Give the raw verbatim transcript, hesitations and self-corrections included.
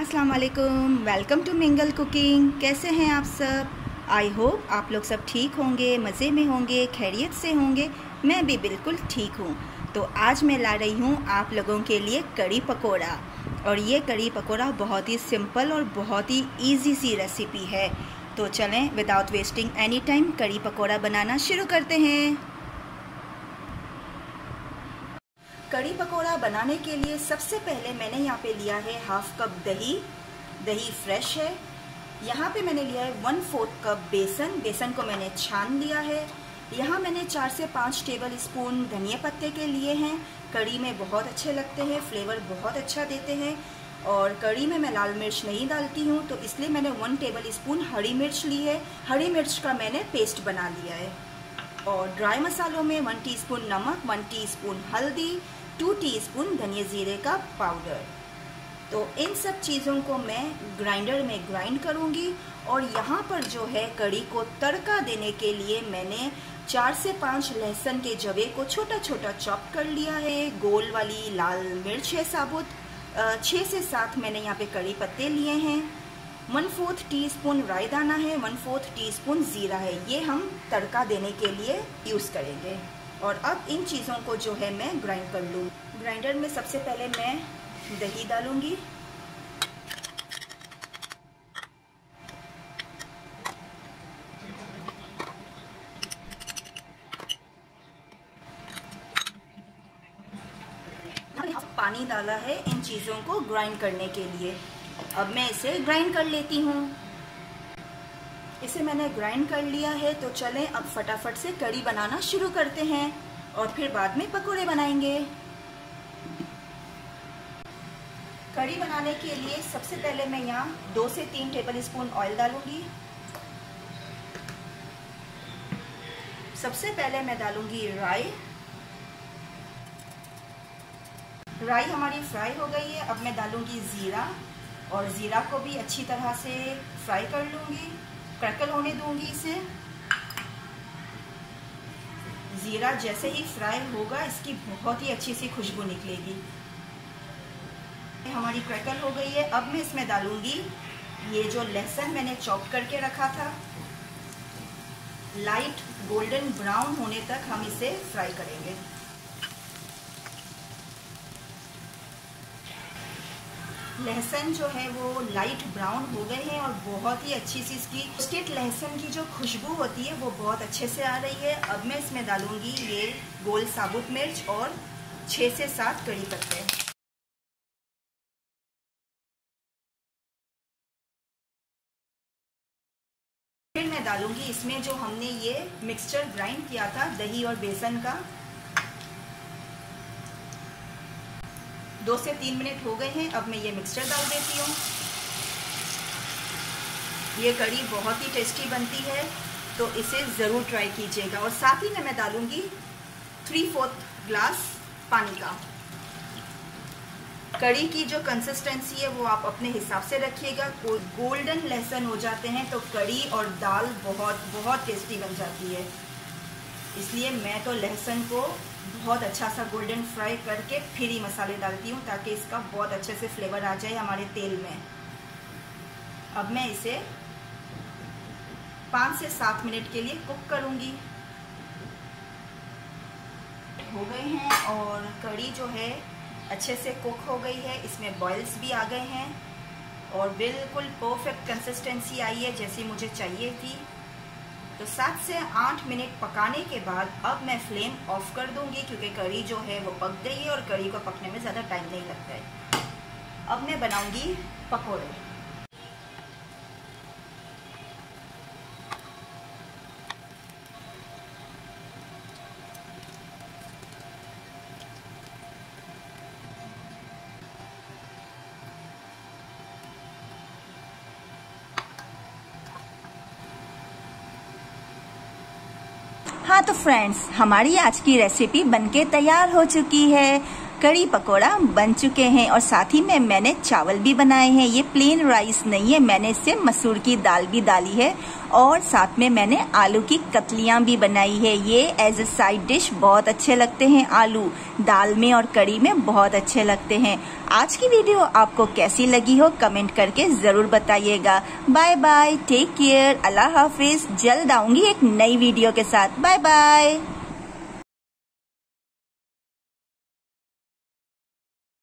अस्सलाम वालेकुम, welcome to mingle cooking. कैसे हैं आप सब? आई होप आप लोग सब ठीक होंगे, मज़े में होंगे, खैरियत से होंगे। मैं भी बिल्कुल ठीक हूँ। तो आज मैं ला रही हूँ आप लोगों के लिए कड़ी पकोड़ा। और ये कड़ी पकोड़ा बहुत ही सिंपल और बहुत ही इजी सी रेसिपी है। तो चलें विदाउट वेस्टिंग एनी टाइम कड़ी पकोड़ा बनाना शुरू करते हैं। कड़ी पकोड़ा बनाने के लिए सबसे पहले मैंने यहाँ पे लिया है हाफ कप दही। दही फ्रेश है। यहाँ पे मैंने लिया है वन फोर्थ कप बेसन। बेसन को मैंने छान लिया है। यहाँ मैंने चार से पाँच टेबल स्पून धनिया पत्ते के लिए हैं। कड़ी में बहुत अच्छे लगते हैं, फ्लेवर बहुत अच्छा देते हैं। और कड़ी में मैं लाल मिर्च नहीं डालती हूँ, तो इसलिए मैंने वन टेबल स्पून हरी मिर्च ली है। हरी मिर्च का मैंने पेस्ट बना लिया है। और ड्राई मसालों में वन टीस्पून नमक, वन टीस्पून हल्दी, टू टीस्पून धनिया जीरे का पाउडर। तो इन सब चीज़ों को मैं ग्राइंडर में ग्राइंड करूँगी। और यहाँ पर जो है कड़ी को तड़का देने के लिए मैंने चार से पाँच लहसुन के जवे को छोटा छोटा चॉप कर लिया है। गोल वाली लाल मिर्च है साबुत, छः से सात मैंने यहाँ पे कड़ी पत्ते लिए हैं। वन फोर्थ टी स्पून राई दाना है, वन फोर्थ टी स्पून ज़ीरा है। ये हम तड़का देने के लिए यूज़ करेंगे। और अब इन चीज़ों को जो है मैं ग्राइंड कर लूँ। ग्राइंडर में सबसे पहले मैं दही डालूँगी। पानी डाला है इन चीज़ों को ग्राइंड करने के लिए। अब मैं इसे ग्राइंड कर लेती हूँ। इसे मैंने ग्राइंड कर लिया है। तो चलें अब फटाफट से कड़ी बनाना शुरू करते हैं और फिर बाद में पकोड़े बनाएंगे। कड़ी बनाने के लिए सबसे पहले मैं यहाँ दो से तीन टेबल स्पून ऑयल डालूंगी। सबसे पहले मैं डालूंगी राई। राई हमारी फ्राई हो गई है। अब मैं डालूंगी ज़ीरा और ज़ीरा को भी अच्छी तरह से फ्राई कर लूँगी, क्रैकल होने दूंगी इसे। ज़ीरा जैसे ही फ्राई होगा इसकी बहुत ही अच्छी सी खुशबू निकलेगी। हमारी क्रैकल हो गई है। अब मैं इसमें डालूंगी ये जो लहसुन मैंने चॉप करके रखा था। लाइट गोल्डन ब्राउन होने तक हम इसे फ्राई करेंगे। लहसुन जो है वो लाइट ब्राउन हो गए हैं और बहुत ही अच्छी सी इसकी रोस्टेड लहसुन की जो खुशबू होती है वो बहुत अच्छे से आ रही है। अब मैं इसमें डालूंगी ये गोल साबुत मिर्च और छः से सात कड़ी पत्ते। फिर मैं डालूंगी इसमें जो हमने ये मिक्सचर ग्राइंड किया था दही और बेसन का। दो से तीन मिनट हो गए हैं। अब मैं ये मिक्सचर डाल देती हूँ। ये कड़ी बहुत ही टेस्टी बनती है, तो इसे ज़रूर ट्राई कीजिएगा। और साथ ही में मैं डालूंगी थ्री फोर्थ ग्लास पानी का। कड़ी की जो कंसिस्टेंसी है वो आप अपने हिसाब से रखिएगा। गोल्डन लहसुन हो जाते हैं तो कड़ी और दाल बहुत बहुत टेस्टी बन जाती है। इसलिए मैं तो लहसुन को बहुत अच्छा सा गोल्डन फ्राई करके फिर ही मसाले डालती हूँ, ताकि इसका बहुत अच्छे से फ्लेवर आ जाए हमारे तेल में। अब मैं इसे पाँच से सात मिनट के लिए कुक करूँगी। हो गए हैं और कड़ी जो है अच्छे से कुक हो गई है। इसमें बॉइल्स भी आ गए हैं और बिल्कुल परफेक्ट कंसिस्टेंसी आई है जैसी मुझे चाहिए थी। तो सात से आठ मिनट पकाने के बाद अब मैं फ्लेम ऑफ कर दूंगी, क्योंकि कड़ी जो है वो पक गई है और कड़ी को पकने में ज़्यादा टाइम नहीं लगता है। अब मैं बनाऊंगी पकोड़े। हाँ तो फ्रेंड्स, हमारी आज की रेसिपी बनके तैयार हो चुकी है। कड़ी पकोड़ा बन चुके हैं और साथ ही में मैंने चावल भी बनाए हैं। ये प्लेन राइस नहीं है, मैंने इससे मसूर की दाल भी डाली है और साथ में मैंने आलू की कतलियां भी बनाई है। ये एज ए साइड डिश बहुत अच्छे लगते हैं, आलू दाल में और कड़ी में बहुत अच्छे लगते हैं। आज की वीडियो आपको कैसी लगी हो कमेंट करके जरूर बताइएगा। बाय बाय, टेक केयर, अल्लाह हाफिज। जल्द आऊंगी एक नई वीडियो के साथ। Bye bye.